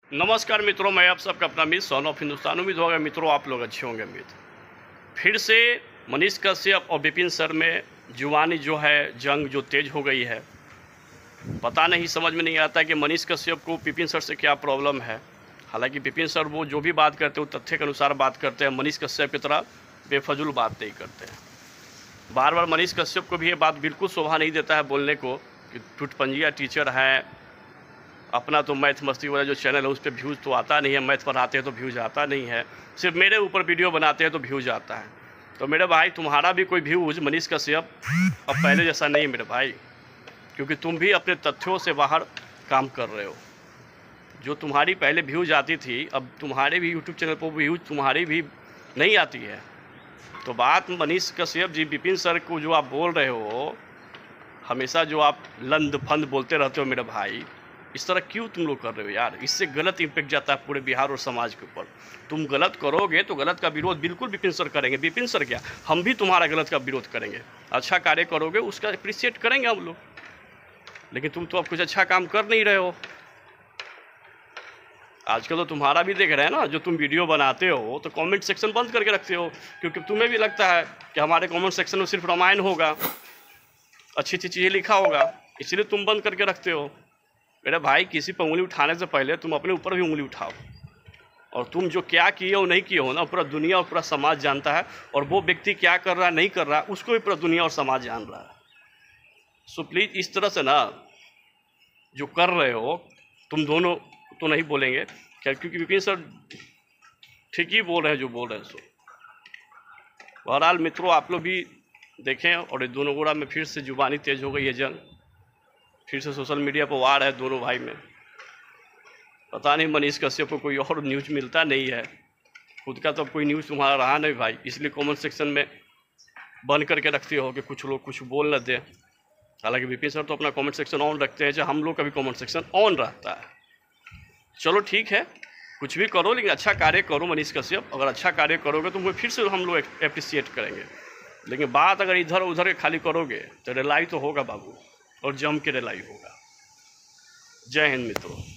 नमस्कार मित्रों, मैं आप सबका अपना मित्र सन ऑफ हिंदुस्तान। उम्मीद होगा मित्रों आप लोग अच्छे होंगे। फिर से मनीष कश्यप और विपिन सर में जुबानी जो है जंग जो तेज हो गई है। पता नहीं, समझ में नहीं आता कि मनीष कश्यप को विपिन सर से क्या प्रॉब्लम है। हालांकि विपिन सर वो जो भी बात करते हैं वो तथ्य के अनुसार बात करते हैं, मनीष कश्यप की तरह बेफजूल बात नहीं करते हैं। बार बार मनीष कश्यप को भी ये बात बिल्कुल शोभा नहीं देता है बोलने को कि टुटपंजिया टीचर हैं, अपना तो मैथ मस्ती वाला जो चैनल है उस पर व्यूज़ तो आता नहीं है, मैथ पढ़ाते हैं तो व्यूज़ आता नहीं है, सिर्फ मेरे ऊपर वीडियो बनाते हैं तो व्यूज़ आता है। तो मेरे भाई तुम्हारा भी कोई व्यूज़ मनीष कश्यप अब पहले जैसा नहीं है मेरे भाई, क्योंकि तुम भी अपने तथ्यों से बाहर काम कर रहे हो। जो तुम्हारी पहले व्यूज़ आती थी अब तुम्हारे भी यूट्यूब चैनल पर व्यूज़ तुम्हारी भी नहीं आती है। तो बात मनीष कश्यप जी, विपिन सर को जो आप बोल रहे हो, हमेशा जो आप लंद फंद बोलते रहते हो मेरे भाई, इस तरह क्यों तुम लोग कर रहे हो यार? इससे गलत इम्पैक्ट जाता है पूरे बिहार और समाज के ऊपर। तुम गलत करोगे तो गलत का विरोध बिल्कुल विपिन सर करेंगे। विपिन सर क्या, हम भी तुम्हारा गलत का विरोध करेंगे। अच्छा कार्य करोगे उसका अप्रिशिएट करेंगे हम लोग, लेकिन तुम तो अब कुछ अच्छा काम कर नहीं रहे हो। आजकल तो तुम्हारा भी देख रहे हैं ना, जो तुम वीडियो बनाते हो तो कमेंट सेक्शन बंद करके रखते हो, क्योंकि तुम्हें भी लगता है कि हमारे कमेंट सेक्शन में सिर्फ रामायण होगा, अच्छी अच्छी चीज़ें लिखा होगा, इसलिए तुम बंद करके रखते हो। मेरे भाई, किसी पर उंगली उठाने से पहले तुम अपने ऊपर भी उंगली उठाओ। और तुम जो क्या किए हो नहीं किए हो ना, पूरा दुनिया और पूरा समाज जानता है। और वो व्यक्ति क्या कर रहा है नहीं कर रहा है उसको भी पूरा दुनिया और समाज जान रहा है। सो प्लीज़ इस तरह से ना जो कर रहे हो, तुम दोनों तो नहीं बोलेंगे क्या, क्योंकि विपिन सर ठीक ही बोल रहे हैं जो बोल रहे हैं। सो बहरहाल मित्रों, आप लोग भी देखें। और ये दोनों गोड़ा में फिर से जुबानी तेज हो गई है जंग, फिर से सोशल मीडिया पर वार है दोनों भाई में। पता नहीं मनीष कश्यप को कोई और न्यूज़ मिलता नहीं है, खुद का तो कोई न्यूज़ तुम्हारा रहा नहीं भाई, इसलिए कमेंट सेक्शन में बंद करके रखते हो कि कुछ लोग कुछ बोल न दें। हालांकि विपिन सर तो अपना कमेंट सेक्शन ऑन रखते हैं, जहाँ हम लोग का भी कमेंट सेक्शन ऑन रहता है। चलो ठीक है, कुछ भी करो लेकिन अच्छा कार्य करो मनीष कश्यप। अगर अच्छा कार्य करोगे तो फिर से हम लोग अप्रिशिएट करेंगे, लेकिन बात अगर इधर उधर खाली करोगे तो रिलाई तो होगा बाबू, और जम के रिलाई होगा। जय हिंद मित्रों।